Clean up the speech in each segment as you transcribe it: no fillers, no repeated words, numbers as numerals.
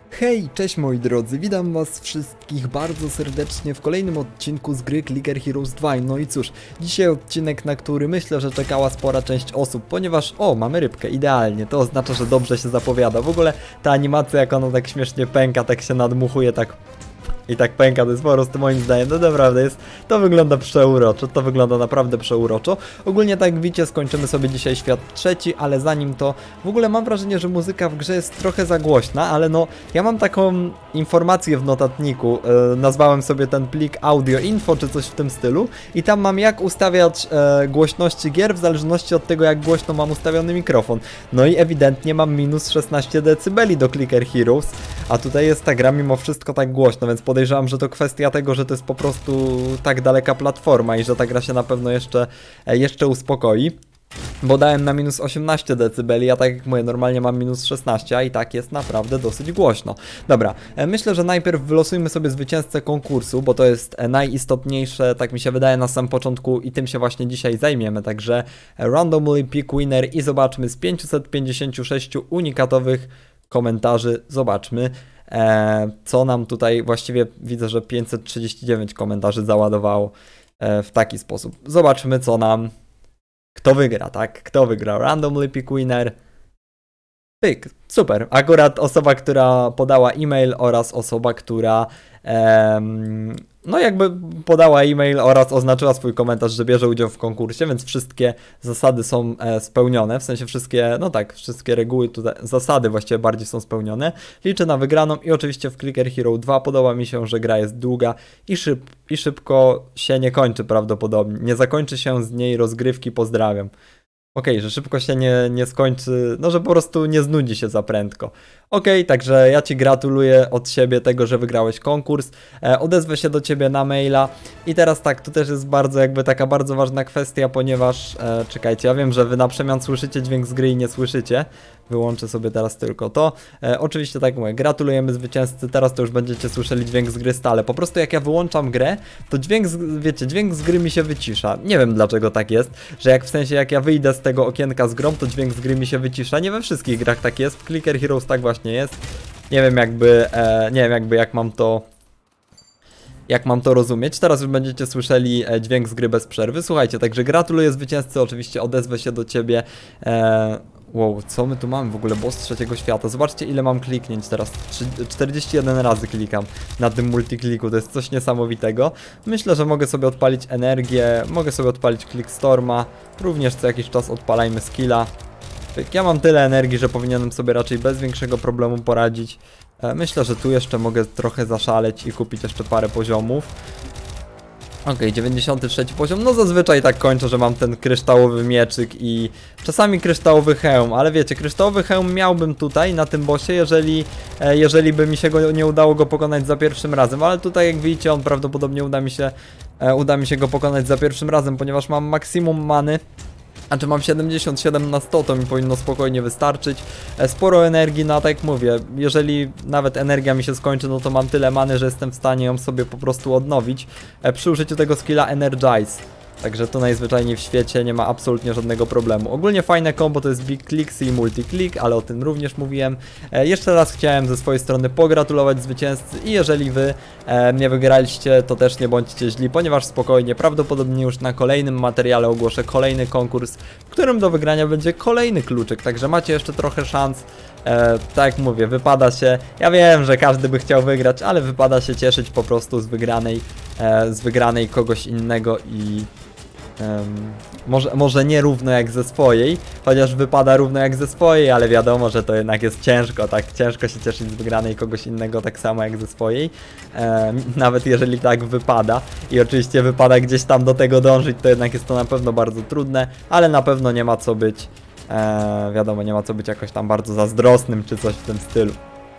Hej, cześć moi drodzy, witam was wszystkich bardzo serdecznie w kolejnym odcinku z gry Clicker Heroes 2. No i cóż, dzisiaj odcinek, na który myślę, że czekała spora część osób, ponieważ, mamy rybkę, idealnie, to oznacza, że dobrze się zapowiada. W ogóle ta animacja, jak ona tak śmiesznie pęka, tak się nadmuchuje, tak i tak pęka, to jest po prostu moim zdaniem, no naprawdę jest, to wygląda przeuroczo, to wygląda naprawdę przeuroczo. Ogólnie tak jak widzicie, skończymy sobie dzisiaj świat trzeci, ale zanim to, w ogóle mam wrażenie, że muzyka w grze jest trochę za głośna, ale no, ja mam taką informację w notatniku, nazwałem sobie ten plik audio info, czy coś w tym stylu i tam mam jak ustawiać głośności gier w zależności od tego, jak głośno mam ustawiony mikrofon. No i ewidentnie mam minus 16 dB do Clicker Heroes, a tutaj jest ta gra mimo wszystko tak głośno, więc podejrzewam, że to kwestia tego, że to jest po prostu tak daleka platforma i że ta gra się na pewno jeszcze uspokoi. Bo dałem na minus 18 dB, a tak jak mówię, normalnie mam minus 16, a i tak jest naprawdę dosyć głośno. Dobra, myślę, że najpierw wylosujmy sobie zwycięzcę konkursu, bo to jest najistotniejsze, tak mi się wydaje na samym początku i tym się właśnie dzisiaj zajmiemy. Także randomly pick winner i zobaczmy z 556 unikatowych komentarzy, zobaczmy. Co nam tutaj, właściwie widzę, że 539 komentarzy załadowało w taki sposób. Zobaczmy, co nam, kto wygra, tak? Kto wygra? Randomly pick winner. Pyk, super. Akurat osoba, która podała e-mail oraz osoba, która no jakby podała e-mail oraz oznaczyła swój komentarz, że bierze udział w konkursie, więc wszystkie zasady są spełnione, w sensie wszystkie, no tak, wszystkie reguły tutaj, zasady właściwie bardziej są spełnione. Liczę na wygraną i oczywiście w Clicker Hero 2 podoba mi się, że gra jest długa i szybko się nie kończy prawdopodobnie. Nie zakończy się z niej rozgrywki, pozdrawiam. Okej, że szybko się nie skończy, no że po prostu nie znudzi się za prędko. Okej, także ja Ci gratuluję od siebie tego, że wygrałeś konkurs. Odezwę się do Ciebie na maila. I teraz tak, tu też jest bardzo jakby taka bardzo ważna kwestia, ponieważ, czekajcie, ja wiem, że Wy na przemian słyszycie dźwięk z gry i nie słyszycie. Wyłączę sobie teraz tylko to. Oczywiście tak mówię, gratulujemy zwycięzcy, teraz to już będziecie słyszeli dźwięk z gry stale. Po prostu jak ja wyłączam grę, to dźwięk z gry mi się wycisza. Nie wiem dlaczego tak jest, że jak w sensie jak ja wyjdę z tego okienka z grą, to dźwięk z gry mi się wycisza. Nie we wszystkich grach tak jest, w Clicker Heroes tak właśnie jest. Nie wiem jak mam to rozumieć. Teraz już będziecie słyszeli dźwięk z gry bez przerwy. Słuchajcie, także gratuluję zwycięzcy, oczywiście odezwę się do Ciebie. Wow, co my tu mamy w ogóle? Boss trzeciego świata. Zobaczcie, ile mam kliknięć teraz. 41 razy klikam na tym multikliku. To jest coś niesamowitego. Myślę, że mogę sobie odpalić energię. Mogę sobie odpalić Clickstorma. Również co jakiś czas odpalajmy skilla. Ja mam tyle energii, że powinienem sobie raczej bez większego problemu poradzić. Myślę, że tu jeszcze mogę trochę zaszaleć i kupić jeszcze parę poziomów. Okej, 93 poziom, no zazwyczaj tak kończę, że mam ten kryształowy mieczyk i czasami kryształowy hełm, ale wiecie, kryształowy hełm miałbym tutaj na tym bossie, jeżeli by mi się nie udało go pokonać za pierwszym razem, ale tutaj jak widzicie, on prawdopodobnie uda mi się go pokonać za pierwszym razem, ponieważ mam maksimum many. A czy mam 77 na 100, to mi powinno spokojnie wystarczyć. Sporo energii, no tak jak mówię, jeżeli nawet energia mi się skończy, no to mam tyle many, że jestem w stanie ją sobie po prostu odnowić przy użyciu tego skilla Energize. Także to najzwyczajniej w świecie nie ma absolutnie żadnego problemu. Ogólnie fajne combo to jest Big Clicks i Multi-Click, ale o tym również mówiłem. Jeszcze raz chciałem ze swojej strony pogratulować zwycięzcy i jeżeli Wy nie wygraliście, to też nie bądźcie źli, ponieważ spokojnie, prawdopodobnie już na kolejnym materiale ogłoszę kolejny konkurs, w którym do wygrania będzie kolejny kluczyk, także macie jeszcze trochę szans. Tak jak mówię, wypada się, ja wiem, że każdy by chciał wygrać, ale wypada się cieszyć po prostu z wygranej kogoś innego i może nie równo jak ze swojej, chociaż wypada równo jak ze swojej, ale wiadomo, że to jednak jest ciężko, tak? Ciężko się cieszyć z wygranej kogoś innego tak samo jak ze swojej, nawet jeżeli tak wypada i oczywiście wypada gdzieś tam do tego dążyć, to jednak jest to na pewno bardzo trudne, ale na pewno nie ma co być, wiadomo, nie ma co być jakoś tam bardzo zazdrosnym czy coś w tym stylu.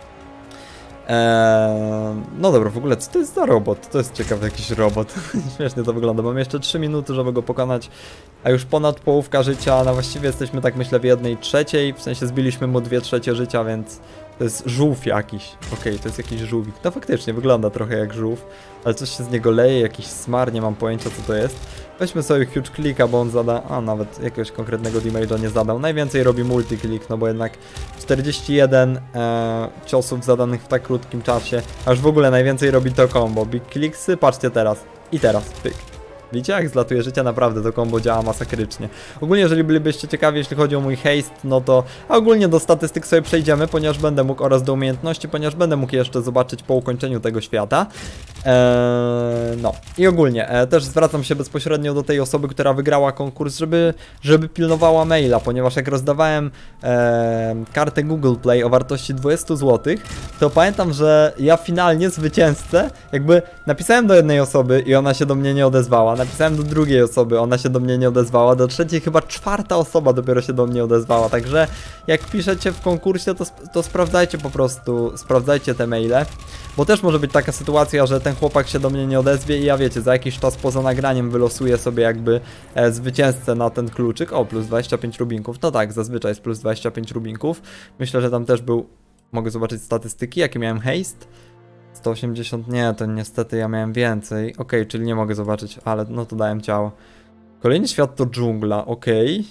No dobra, w ogóle co to jest za robot? To jest ciekawy jakiś robot. Śmiesznie to wygląda. Mam jeszcze 3 minuty, żeby go pokonać, a już ponad połówka życia. No właściwie jesteśmy tak myślę w 1/3, w sensie zbiliśmy mu 2/3 życia, więc To jest żółw jakiś. Okej, to jest jakiś żółwik. No faktycznie, wygląda trochę jak żółw. Ale coś się z niego leje, jakiś smar, nie mam pojęcia co to jest. Weźmy sobie huge clicka, bo on zada... A, nawet jakiegoś konkretnego damage'a nie zadał. Najwięcej robi multi-click, no bo jednak 41 ciosów zadanych w tak krótkim czasie. Aż w ogóle najwięcej robi to combo. Big clicksy, patrzcie teraz. I teraz, pyk. Widzicie jak zlatuje życie? Naprawdę to combo działa masakrycznie. Ogólnie jeżeli bylibyście ciekawi jeśli chodzi o mój haste, no to ogólnie do statystyk sobie przejdziemy, ponieważ będę mógł, oraz do umiejętności, ponieważ będę mógł jeszcze zobaczyć po ukończeniu tego świata. No i ogólnie też zwracam się bezpośrednio do tej osoby, która wygrała konkurs, żeby pilnowała maila, ponieważ jak rozdawałem kartę Google Play o wartości 20 zł, to pamiętam, że ja finalnie zwycięzcę jakby napisałem do jednej osoby i ona się do mnie nie odezwała, napisałem do drugiej osoby, ona się do mnie nie odezwała, do trzeciej chyba czwarta osoba dopiero się do mnie odezwała, także jak piszecie w konkursie, to sprawdzajcie po prostu, sprawdzajcie te maile, bo też może być taka sytuacja, że ten chłopak się do mnie nie odezwie i ja wiecie, za jakiś czas poza nagraniem wylosuję sobie jakby zwycięzcę na ten kluczyk. O, plus 25 rubinków, no tak, zazwyczaj jest plus 25 rubinków. Myślę, że tam też był, mogę zobaczyć statystyki, jakie miałem haste. 180, nie, to niestety ja miałem więcej. Okej, czyli nie mogę zobaczyć, ale no to dałem ciało. Kolejny świat to dżungla, okej.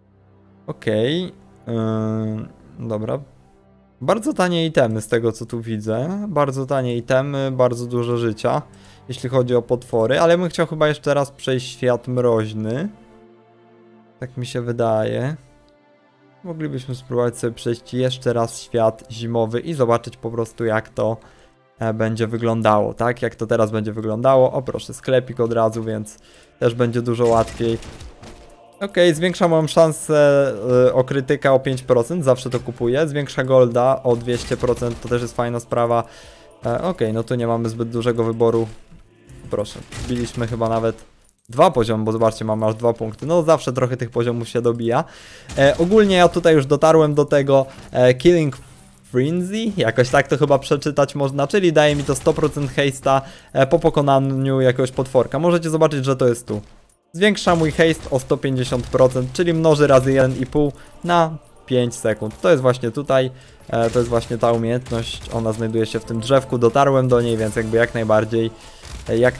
Dobra. Bardzo tanie itemy z tego co tu widzę. Bardzo tanie itemy, bardzo dużo życia, jeśli chodzi o potwory, ale bym chciał chyba jeszcze raz przejść świat mroźny. Tak mi się wydaje. Moglibyśmy spróbować sobie przejść jeszcze raz świat zimowy i zobaczyć po prostu jak to będzie wyglądało, tak? Jak to teraz będzie wyglądało. O proszę, sklepik od razu, więc też będzie dużo łatwiej. Okej, zwiększa moją szansę o krytyka o 5%, zawsze to kupuję. Zwiększa golda o 200%, to też jest fajna sprawa. Okej, no tu nie mamy zbyt dużego wyboru. Proszę, biliśmy chyba nawet 2 poziomy, bo zobaczcie, mamy aż 2 punkty. No zawsze trochę tych poziomów się dobija. Ogólnie ja tutaj już dotarłem do tego Killing Frenzy, jakoś tak to chyba przeczytać można, czyli daje mi to 100% haste'a po pokonaniu jakiegoś potworka. Możecie zobaczyć, że to jest tu. Zwiększa mój haste o 150%, czyli mnoży razy 1,5 na 5 sekund. To jest właśnie tutaj, to jest właśnie ta umiejętność, ona znajduje się w tym drzewku, dotarłem do niej, więc jakby jak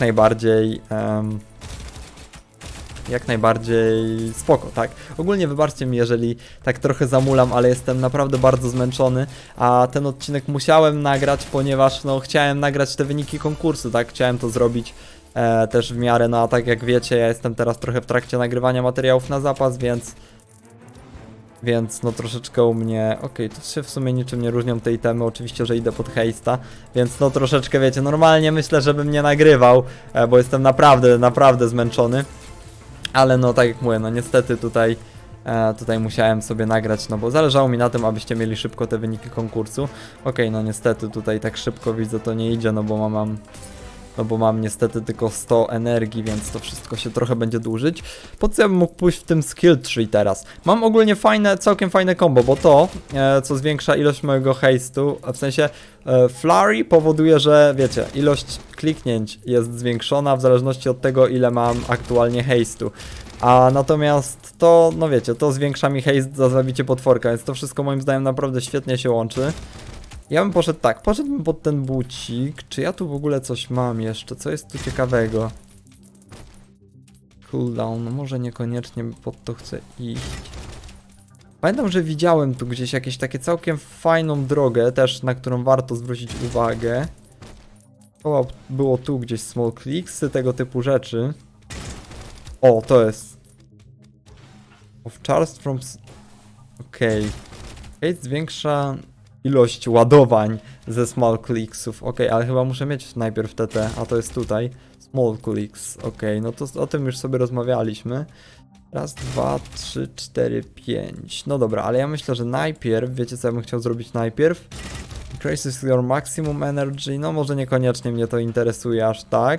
najbardziej spoko, tak? Ogólnie wybaczcie mi, jeżeli tak trochę zamulam, ale jestem naprawdę bardzo zmęczony, a ten odcinek musiałem nagrać, ponieważ no chciałem nagrać te wyniki konkursu, tak? Chciałem to zrobić też w miarę, no a tak jak wiecie, ja jestem teraz trochę w trakcie nagrywania materiałów na zapas, więc no troszeczkę u mnie, okej, to się w sumie niczym nie różnią te itemy, oczywiście, że idę pod haste'a, więc no troszeczkę wiecie, normalnie myślę, żebym nie nagrywał, bo jestem naprawdę zmęczony, ale no tak jak mówię, no niestety tutaj musiałem sobie nagrać, no bo zależało mi na tym, abyście mieli szybko te wyniki konkursu. Okej, no niestety tutaj tak szybko widzę, to nie idzie, no bo mam niestety tylko 100 energii, więc to wszystko się trochę będzie dłużyć. Po co ja bym mógł pójść w tym skill tree teraz? Mam ogólnie całkiem fajne combo, bo to, co zwiększa ilość mojego haste'u, w sensie flurry powoduje, że wiecie, ilość kliknięć jest zwiększona w zależności od tego, ile mam aktualnie haste'u. A natomiast to, no wiecie, to zwiększa mi haste za zabicie potworka, więc to wszystko moim zdaniem naprawdę świetnie się łączy. Ja bym poszedł tak, poszedłbym pod ten bucik. Czy ja tu w ogóle coś mam jeszcze? Co jest tu ciekawego? Cooldown, no może niekoniecznie pod to chcę iść. Pamiętam, że widziałem tu gdzieś jakieś takie całkiem fajną drogę, też na którą warto zwrócić uwagę. Było tu gdzieś small clicksy, tego typu rzeczy. O, to jest. Of charge from... Okej. Hate zwiększa ilość ładowań ze small clicksów. Okej, ale chyba muszę mieć najpierw TT, a to jest tutaj. Small clicks. Okej, no to o tym już sobie rozmawialiśmy. Raz, dwa, trzy, cztery, pięć. No dobra, ale ja myślę, że najpierw, wiecie co ja bym chciał zrobić najpierw? Increases your maximum energy. No może niekoniecznie mnie to interesuje aż tak.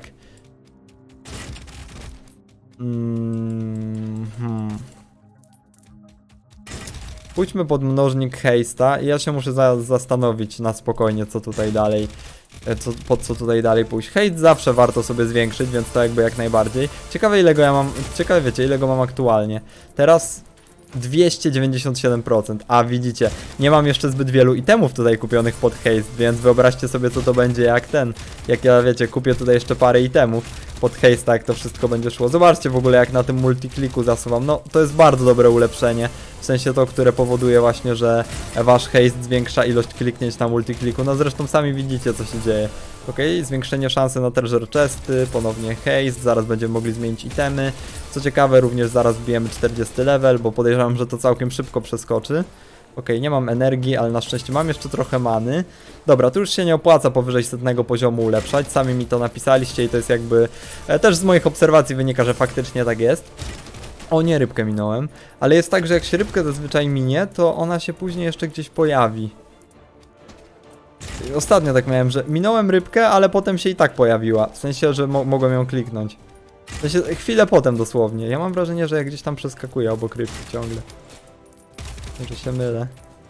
Pójdźmy pod mnożnik haste'a i ja się muszę zastanowić na spokojnie, co tutaj dalej, pod co tutaj dalej pójść. Haste zawsze warto sobie zwiększyć, więc to jakby jak najbardziej. Ciekawe ile go ja mam, ciekawe wiecie, ile go mam aktualnie. Teraz 297%, a widzicie, nie mam jeszcze zbyt wielu itemów tutaj kupionych pod haste, więc wyobraźcie sobie co to będzie jak ja wiecie, kupię tutaj jeszcze parę itemów pod haste, jak to wszystko będzie szło. Zobaczcie w ogóle jak na tym multikliku zasuwam, no to jest bardzo dobre ulepszenie, w sensie to, które powoduje właśnie, że wasz haste zwiększa ilość kliknięć na multikliku, no zresztą sami widzicie co się dzieje. Ok, zwiększenie szansy na treasure chesty, ponownie haste, zaraz będziemy mogli zmienić itemy. Co ciekawe, również zaraz wbijemy 40 level, bo podejrzewam, że to całkiem szybko przeskoczy. Ok, nie mam energii, ale na szczęście mam jeszcze trochę many. Dobra, tu już się nie opłaca powyżej 100 poziomu ulepszać, sami mi to napisaliście i to jest jakby... też z moich obserwacji wynika, że faktycznie tak jest. O nie, rybkę minąłem, ale jest tak, że jak się rybkę zazwyczaj minie, to ona się później jeszcze gdzieś pojawi. Ostatnio tak miałem, że minąłem rybkę, ale potem się i tak pojawiła. W sensie, że mogłem ją kliknąć. W sensie chwilę potem dosłownie. Ja mam wrażenie, że jak gdzieś tam przeskakuję obok rybki ciągle. Może się mylę.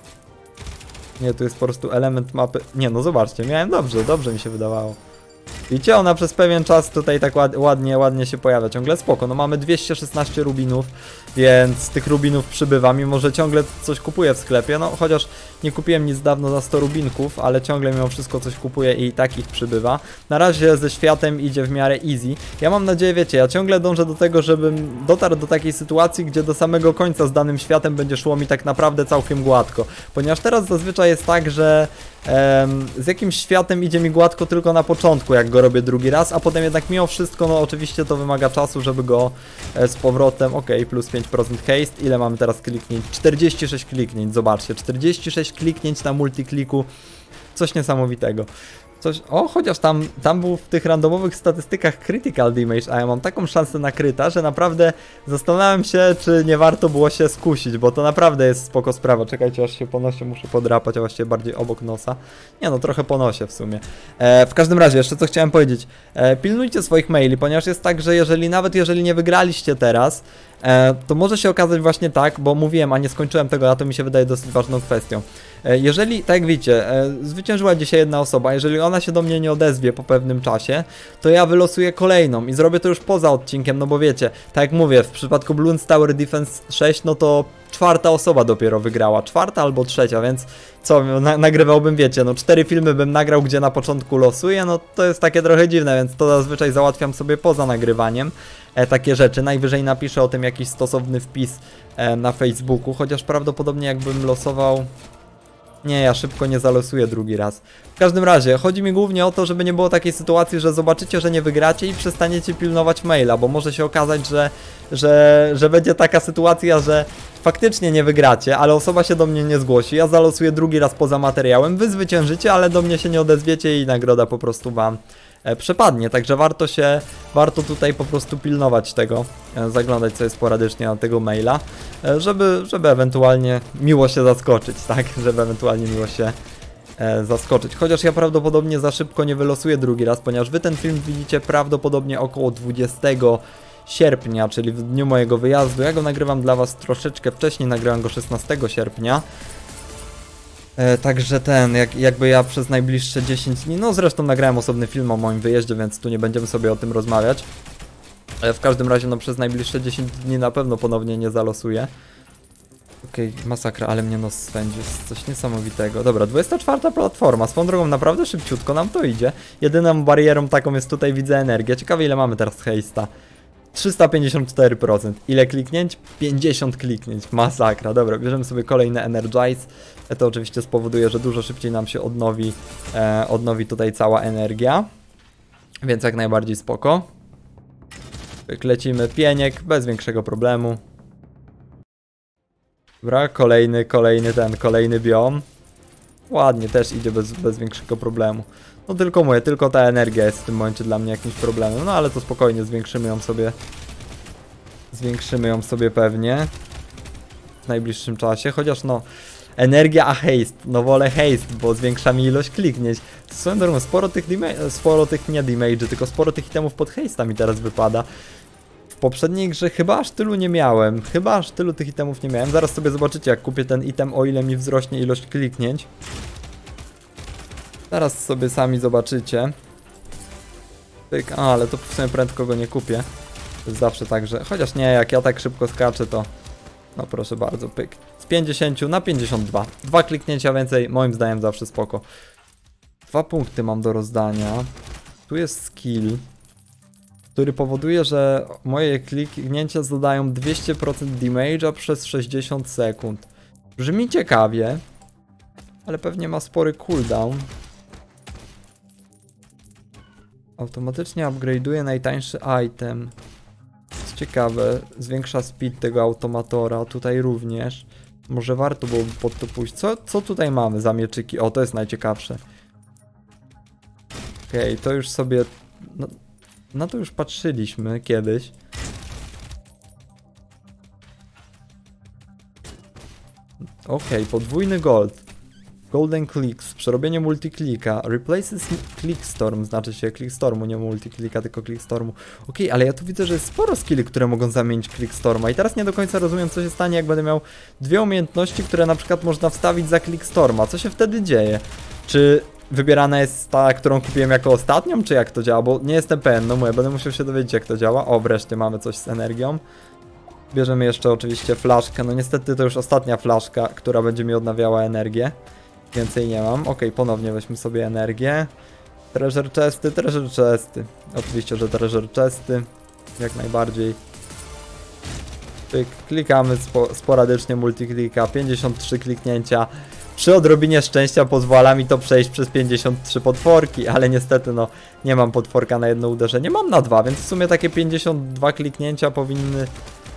Nie, tu jest po prostu element mapy. Nie, no zobaczcie, miałem dobrze mi się wydawało. Widzicie, ona przez pewien czas tutaj tak ładnie się pojawia, ciągle spoko. No mamy 216 rubinów, więc tych rubinów przybywa, mimo że ciągle coś kupuję w sklepie. No chociaż nie kupiłem nic dawno za 100 rubinków, ale ciągle mimo wszystko coś kupuję i tak ich przybywa. Na razie ze światem idzie w miarę easy. Ja mam nadzieję, wiecie, ja ciągle dążę do tego, żebym dotarł do takiej sytuacji, gdzie do samego końca z danym światem będzie szło mi tak naprawdę całkiem gładko. Ponieważ teraz zazwyczaj jest tak, że z jakimś światem idzie mi gładko tylko na początku, jak go robię drugi raz, a potem jednak mimo wszystko, no oczywiście to wymaga czasu, żeby go z powrotem, ok, plus 5% haste, ile mamy teraz kliknięć? 46 kliknięć, zobaczcie, 46 kliknięć na multikliku, coś niesamowitego. O, chociaż tam był w tych randomowych statystykach critical damage, a ja mam taką szansę na kryta, że naprawdę zastanawiam się, czy nie warto było się skusić, bo to naprawdę jest spoko sprawa. Czekajcie, aż się po nosie muszę podrapać, a właściwie bardziej obok nosa. Nie no, trochę po nosie w sumie. W każdym razie, jeszcze co chciałem powiedzieć. Pilnujcie swoich maili, ponieważ jest tak, że nawet jeżeli nie wygraliście teraz, to może się okazać właśnie tak, bo mówiłem, a nie skończyłem tego, a to mi się wydaje dosyć ważną kwestią. Jeżeli, tak jak widzicie, zwyciężyła dzisiaj jedna osoba, jeżeli ona się do mnie nie odezwie po pewnym czasie, to ja wylosuję kolejną i zrobię to już poza odcinkiem, no bo wiecie, tak jak mówię, w przypadku Bloons Tower Defense 6, no to czwarta osoba dopiero wygrała, czwarta albo trzecia, więc co, nagrywałbym, wiecie, no 4 filmy bym nagrał, gdzie na początku losuję, no to jest takie trochę dziwne, więc to zazwyczaj załatwiam sobie poza nagrywaniem. Takie rzeczy, najwyżej napiszę o tym jakiś stosowny wpis na Facebooku, chociaż prawdopodobnie jakbym losował... Nie, ja szybko nie zalosuję drugi raz. W każdym razie, chodzi mi głównie o to, żeby nie było takiej sytuacji, że zobaczycie, że nie wygracie i przestaniecie pilnować maila, bo może się okazać, że będzie taka sytuacja, że faktycznie nie wygracie, ale osoba się do mnie nie zgłosi, ja zalosuję drugi raz poza materiałem, wy zwyciężycie, ale do mnie się nie odezwiecie i nagroda po prostu wam przepadnie, także warto tutaj po prostu pilnować tego, zaglądać sobie sporadycznie na tego maila, żeby ewentualnie miło się zaskoczyć, tak, żeby ewentualnie miło się zaskoczyć, chociaż ja prawdopodobnie za szybko nie wylosuję drugi raz, ponieważ wy ten film widzicie prawdopodobnie około 20 sierpnia, czyli w dniu mojego wyjazdu, ja go nagrywam dla was troszeczkę wcześniej, nagrywam go 16 sierpnia. Także jakby ja przez najbliższe 10 dni, no zresztą nagrałem osobny film o moim wyjeździe, więc tu nie będziemy sobie o tym rozmawiać. W każdym razie, no przez najbliższe 10 dni na pewno ponownie nie zalosuję. Okej, masakra, ale mnie nos swędzi, jest coś niesamowitego. Dobra, 24 platforma, swoją drogą naprawdę szybciutko nam to idzie. Jedyną barierą taką jest tutaj, widzę, energia. Ciekawe ile mamy teraz haste'a. 354%. Ile kliknięć? 50 kliknięć. Masakra. Dobra, bierzemy sobie kolejny Energize. To oczywiście spowoduje, że dużo szybciej nam się odnowi tutaj cała energia. Więc jak najbardziej spoko. Lecimy pieniek bez większego problemu. Dobra, kolejny biom. Ładnie, też idzie bez większego problemu. No tylko mówię, tylko ta energia jest w tym momencie dla mnie jakimś problemem. No ale to spokojnie, zwiększymy ją sobie pewnie w najbliższym czasie. Chociaż no, energia a haste. No wolę haste, bo zwiększa mi ilość kliknięć. Swoją drogą, sporo tych nie damage, tylko sporo tych itemów pod haste'a mi teraz wypada. W poprzedniej grze chyba aż tylu nie miałem. Chyba aż tylu tych itemów nie miałem. Zaraz sobie zobaczycie, jak kupię ten item, o ile mi wzrośnie ilość kliknięć. Zaraz sobie sami zobaczycie. Ale to w sumie prędko go nie kupię. To jest zawsze tak, że... Chociaż nie, jak ja tak szybko skaczę, to No proszę bardzo, pyk. Z 50 na 52. 2 kliknięcia więcej, moim zdaniem zawsze spoko. 2 punkty mam do rozdania. Tu jest skill, który powoduje, że moje kliknięcia zadają 200% damage'a przez 60 sekund. Brzmi ciekawie, ale pewnie ma spory cooldown. Automatycznie upgrade'uje najtańszy item. Co ciekawe, zwiększa speed tego automatora, tutaj również. Może warto byłoby pod to pójść. Co tutaj mamy za mieczyki? O, to jest najciekawsze. Okej, to już sobie... No, na to już patrzyliśmy kiedyś. Okej, podwójny gold. Golden Clicks, przerobienie multiklika. Replaces Clickstorm, znaczy się Clickstormu, nie multiklika, tylko Clickstormu. Okej, ale ja tu widzę, że jest sporo skilli, które mogą zamienić Clickstorma. I teraz nie do końca rozumiem, co się stanie, jak będę miał dwie umiejętności, które na przykład można wstawić za Clickstorma. Co się wtedy dzieje? Czy wybierana jest ta, którą kupiłem jako ostatnią, czy jak to działa? Bo nie jestem pewien, no mówię, będę musiał się dowiedzieć, jak to działa. O, wreszcie mamy coś z energią. Bierzemy jeszcze oczywiście flaszkę. No niestety to już ostatnia flaszka, która będzie mi odnawiała energię. Więcej nie mam. Ok, ponownie weźmy sobie energię. Treasure chesty, treasure chesty. Oczywiście, że treasure chesty. Jak najbardziej. Pyk, klikamy sporadycznie multiklika. 53 kliknięcia. Przy odrobinie szczęścia pozwala mi to przejść przez 53 potworki, ale niestety no nie mam potworka na jedno uderzenie. Mam na dwa, więc w sumie takie 52 kliknięcia powinny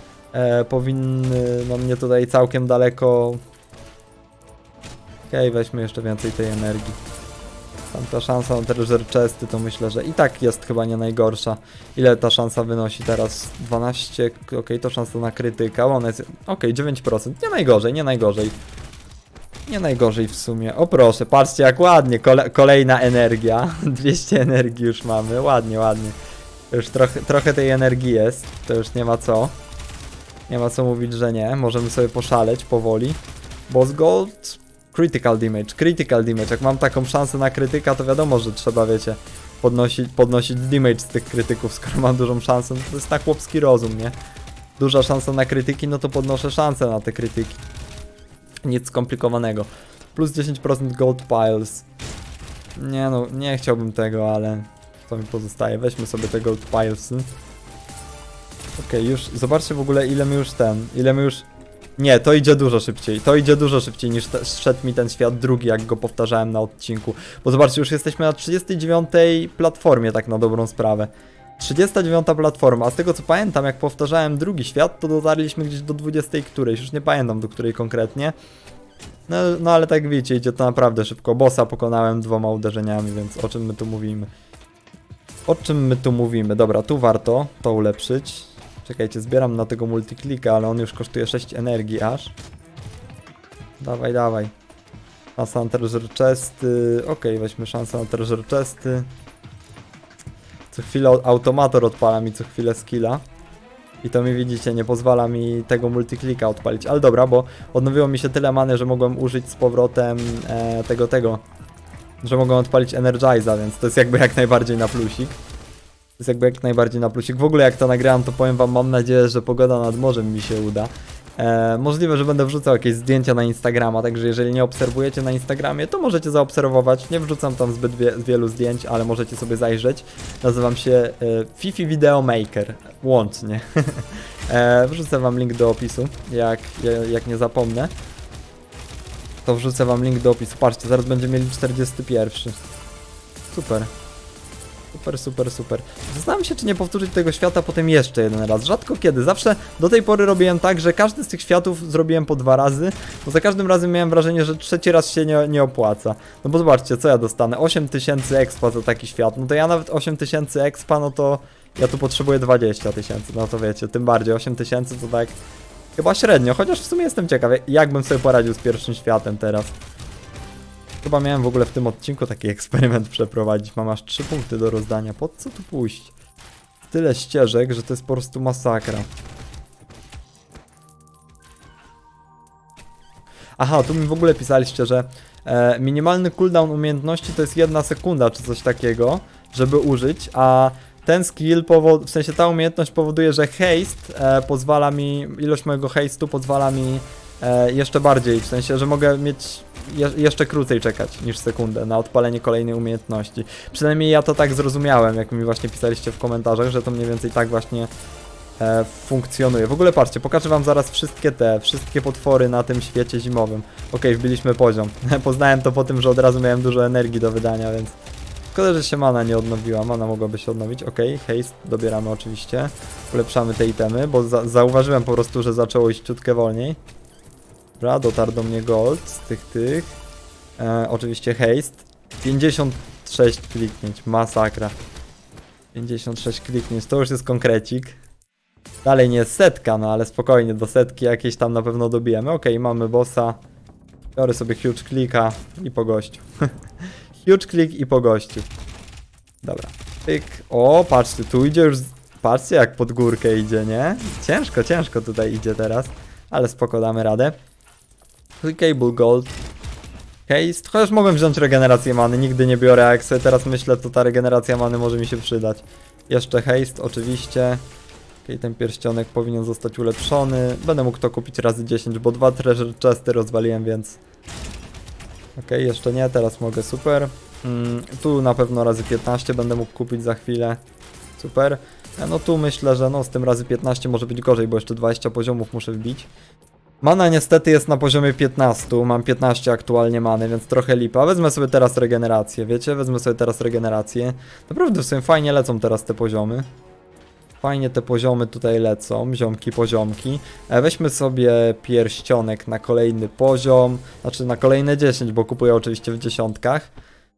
no mnie tutaj całkiem daleko. Okej, weźmy jeszcze więcej tej energii. Tamta szansa na treasure chesty to myślę, że i tak jest chyba nie najgorsza. Ile ta szansa wynosi teraz? 12, okej, to szansa na krytyka, ona jest, okej, 9%, nie najgorzej, nie najgorzej. Nie najgorzej w sumie, o proszę, patrzcie jak ładnie, kolejna energia, 200 energii już mamy, ładnie, ładnie. Już trochę tej energii jest, to już nie ma co. Nie ma co mówić, że nie, możemy sobie poszaleć powoli. Boss Gold... Critical damage, jak mam taką szansę na krytyka, to wiadomo, że trzeba, wiecie, podnosić damage z tych krytyków, skoro mam dużą szansę, no to jest tak chłopski rozum, nie? Duża szansa na krytyki, no to podnoszę szansę na te krytyki. Nic skomplikowanego. Plus 10% gold piles. Nie no, nie chciałbym tego, ale co mi pozostaje? Weźmy sobie te gold pilesy. Okej, już, zobaczcie w ogóle ile my już... Nie, to idzie dużo szybciej niż szedł mi ten świat drugi, jak go powtarzałem na odcinku. Bo zobaczcie, już jesteśmy na 39 platformie, tak na dobrą sprawę. 39 platforma, a z tego co pamiętam, jak powtarzałem drugi świat, to dotarliśmy gdzieś do 20 którejś, już nie pamiętam do której konkretnie. No ale tak wiecie, idzie to naprawdę szybko. Bossa pokonałem 2 uderzeniami, więc o czym my tu mówimy? O czym my tu mówimy? Dobra, tu warto to ulepszyć. Czekajcie, zbieram na tego multiklika, ale on już kosztuje 6 energii aż. Dawaj, dawaj. Szansa na treasure chesty. Okej, weźmy szansę na treasure chesty. Co chwilę automator odpala mi co chwilę skilla. I to mi widzicie, nie pozwala mi tego multiklika odpalić. Ale dobra, bo odnowiło mi się tyle many, że mogłem użyć z powrotem że mogłem odpalić Energize'a, więc to jest jakby jak najbardziej na plusik. To jest jakby jak najbardziej na plusik. W ogóle jak to nagrałem, to powiem wam, mam nadzieję, że pogoda nad morzem mi się uda. Możliwe, że będę wrzucał jakieś zdjęcia na Instagrama, także jeżeli nie obserwujecie na Instagramie, to możecie zaobserwować. Nie wrzucam tam zbyt wielu zdjęć, ale możecie sobie zajrzeć. Nazywam się Fifi Video Maker, łącznie. Wrzucę wam link do opisu, jak nie zapomnę. To wrzucę wam link do opisu. Patrzcie, zaraz będziemy mieli 41. Super. Super. Zastanawiam się, czy nie powtórzyć tego świata potem jeszcze jeden raz. Rzadko kiedy. Zawsze do tej pory robiłem tak, że każdy z tych światów zrobiłem po 2 razy, bo za każdym razem miałem wrażenie, że trzeci raz się nie opłaca. No bo zobaczcie, co ja dostanę. 8000 expa za taki świat. No to ja nawet 8000 expa, no to ja tu potrzebuję 20 000. No to wiecie, tym bardziej 8000 to tak chyba średnio. Chociaż w sumie jestem ciekaw, jak bym sobie poradził z pierwszym światem teraz. Chyba miałem w ogóle w tym odcinku taki eksperyment przeprowadzić. Mam aż 3 punkty do rozdania. Po co tu pójść? Tyle ścieżek, że to jest po prostu masakra. Aha, tu mi w ogóle pisaliście, że minimalny cooldown umiejętności to jest 1 sekunda czy coś takiego, żeby użyć, a ten skill, w sensie ta umiejętność powoduje, że haste pozwala mi, ilość mojego haste'u pozwala mi jeszcze bardziej, w sensie, że mogę mieć jeszcze krócej czekać niż sekundę na odpalenie kolejnej umiejętności. Przynajmniej ja to tak zrozumiałem, jak mi właśnie pisaliście w komentarzach, że to mniej więcej tak właśnie funkcjonuje. W ogóle patrzcie, pokażę wam zaraz wszystkie potwory na tym świecie zimowym. Okej, wbiliśmy poziom. Poznałem to po tym, że od razu miałem dużo energii do wydania, więc szkoda, że się mana nie odnowiła. Mana mogłaby się odnowić. Okej, haste dobieramy oczywiście. Ulepszamy te itemy, bo zauważyłem po prostu, że zaczęło iść ciutkę wolniej. Dobra, dotarł do mnie gold z tych. Oczywiście haste. 56 kliknięć, masakra. 56 kliknięć, to już jest konkrecik. Dalej nie jest setka, no ale spokojnie, do setki jakieś tam na pewno dobijemy. Okej, mamy bossa. Biorę sobie huge clicka i po gościu. Huge click i po gościu. Dobra. Tyk. O, patrzcie, tu idzie już... Patrzcie jak pod górkę idzie, nie? Ciężko tutaj idzie teraz. Ale spoko, damy radę. Clickable gold. Haste. Chociaż mogłem wziąć regenerację many, nigdy nie biorę, a jak sobie teraz myślę, to ta regeneracja many może mi się przydać. Jeszcze haste, oczywiście. Okej, ten pierścionek powinien zostać ulepszony. Będę mógł to kupić razy 10, bo 2 treasure chesty rozwaliłem, więc... Okej, jeszcze nie, teraz mogę, super. Tu na pewno razy 15 będę mógł kupić za chwilę. Super. No tu myślę, że no z tym razy 15 może być gorzej, bo jeszcze 20 poziomów muszę wbić. Mana niestety jest na poziomie 15, mam 15 aktualnie many, więc trochę lipa. Wezmę sobie teraz regenerację, wiecie? Wezmę sobie teraz regenerację. Naprawdę w sumie fajnie lecą teraz te poziomy. Fajnie te poziomy tutaj lecą, poziomki. Weźmy sobie pierścionek na kolejny poziom, znaczy na kolejne 10, bo kupuję oczywiście w dziesiątkach.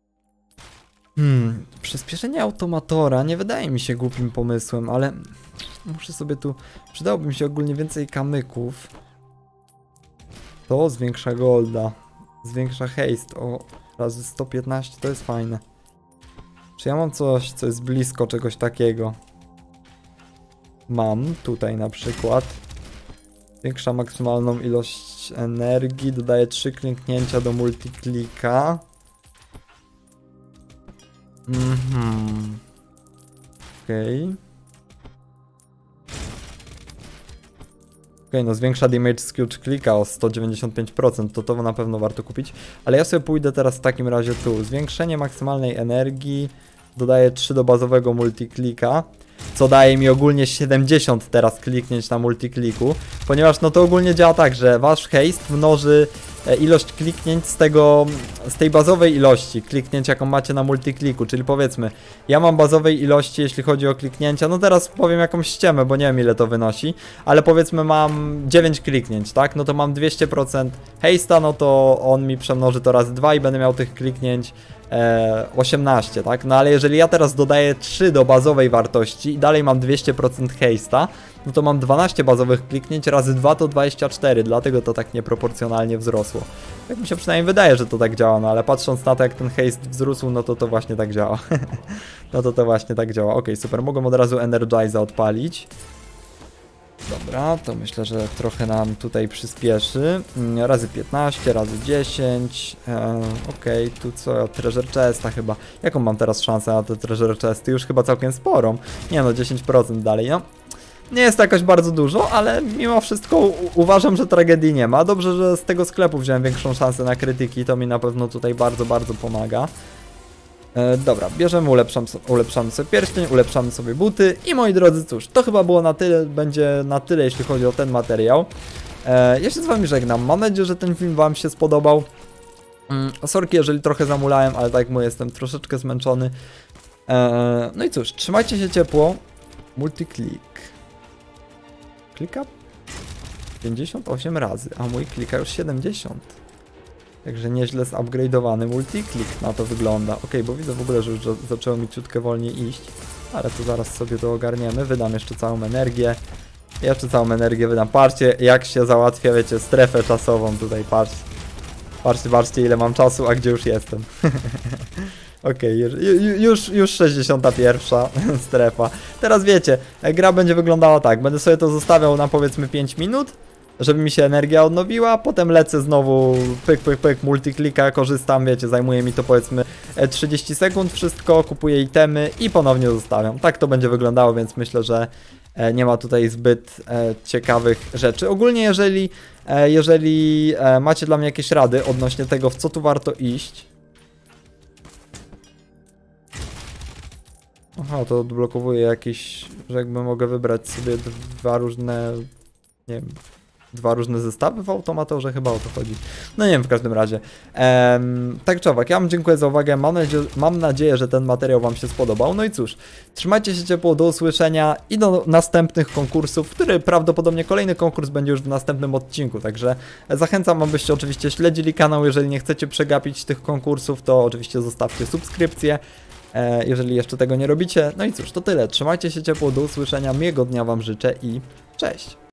Przyspieszenie automatora nie wydaje mi się głupim pomysłem, ale muszę sobie tu... Przydałoby mi się ogólnie więcej kamyków. To zwiększa golda, zwiększa haste o razy 115, to jest fajne. Czy ja mam coś, co jest blisko czegoś takiego? Mam tutaj na przykład. Zwiększa maksymalną ilość energii, dodaje 3 kliknięcia do multiklika. Okej. Okej, no zwiększa damage z huge clicka o 195%, to na pewno warto kupić. Ale ja sobie pójdę teraz w takim razie tu. Zwiększenie maksymalnej energii, dodaje 3 do bazowego multiklika, co daje mi ogólnie 70 teraz kliknięć na multikliku, ponieważ no to ogólnie działa tak, że wasz haste mnoży ilość kliknięć z tej bazowej ilości kliknięć, jaką macie na multikliku, czyli powiedzmy, ja mam bazowej ilości, jeśli chodzi o kliknięcia, no teraz powiem jakąś ściemę, bo nie wiem ile to wynosi, ale powiedzmy mam 9 kliknięć, tak, no to mam 200% haste'a, no to on mi przemnoży to razy 2 i będę miał tych kliknięć 18, tak? No ale jeżeli ja teraz dodaję 3 do bazowej wartości i dalej mam 200% haste'a, no to mam 12 bazowych kliknięć razy 2 to 24, dlatego to tak nieproporcjonalnie wzrosło. Tak mi się przynajmniej wydaje, że to tak działa, no ale patrząc na to jak ten haste wzrósł, no to właśnie tak działa. No to właśnie tak działa. Okej, super, mogę od razu Energize'a odpalić. Dobra, to myślę, że trochę nam tutaj przyspieszy. Razy 15, razy 10. Okej, tu co? Treasure chesta chyba. Jaką mam teraz szansę na te treasure chesty? Już chyba całkiem sporą. Nie no, 10% dalej, no. Nie jest to jakoś bardzo dużo, ale mimo wszystko uważam, że tragedii nie ma. Dobrze, że z tego sklepu wziąłem większą szansę na krytyki, to mi na pewno tutaj bardzo, bardzo pomaga. Dobra, bierzemy, ulepszamy sobie pierścień, ulepszamy sobie buty i moi drodzy, cóż, to chyba było na tyle, będzie na tyle, jeśli chodzi o ten materiał. Ja się z wami żegnam, mam nadzieję, że ten film wam się spodobał. Sorki, jeżeli trochę zamulałem, ale tak jak mówię, jestem troszeczkę zmęczony. No i cóż, trzymajcie się ciepło. Multiklik. Klika 58 razy, a mój klika już 70. Także nieźle zupgrade'owany multiklik na to wygląda. Ok, bo widzę w ogóle, że już zaczęło mi ciutkę wolniej iść. Ale to zaraz sobie to ogarniemy. Wydam jeszcze całą energię. Jeszcze całą energię wydam. Patrzcie jak się załatwia, wiecie, strefę czasową tutaj, patrzcie. Patrzcie ile mam czasu, a gdzie już jestem. Okej, już 61 strefa. Teraz wiecie, gra będzie wyglądała tak. Będę sobie to zostawiał na powiedzmy 5 minut. żeby mi się energia odnowiła, potem lecę znowu, pyk, pyk, pyk, multiklika, korzystam, wiecie, zajmuje mi to powiedzmy 30 sekund wszystko, kupuję itemy i ponownie zostawiam. Tak to będzie wyglądało, więc myślę, że nie ma tutaj zbyt ciekawych rzeczy. Ogólnie jeżeli macie dla mnie jakieś rady odnośnie tego, w co tu warto iść. Aha, to odblokowuje jakieś, że jakby mogę wybrać sobie dwa różne, nie wiem, dwa różne zestawy w automatorze, chyba o to chodzi. No nie wiem, w każdym razie. Tak czy owak, ja wam dziękuję za uwagę, mam nadzieję, że ten materiał wam się spodobał. No i cóż, trzymajcie się ciepło, do usłyszenia i do następnych konkursów, który prawdopodobnie kolejny konkurs będzie już w następnym odcinku, także zachęcam, abyście oczywiście śledzili kanał, jeżeli nie chcecie przegapić tych konkursów, to oczywiście zostawcie subskrypcję, jeżeli jeszcze tego nie robicie. No i cóż, to tyle, trzymajcie się ciepło, do usłyszenia, miłego dnia wam życzę i cześć!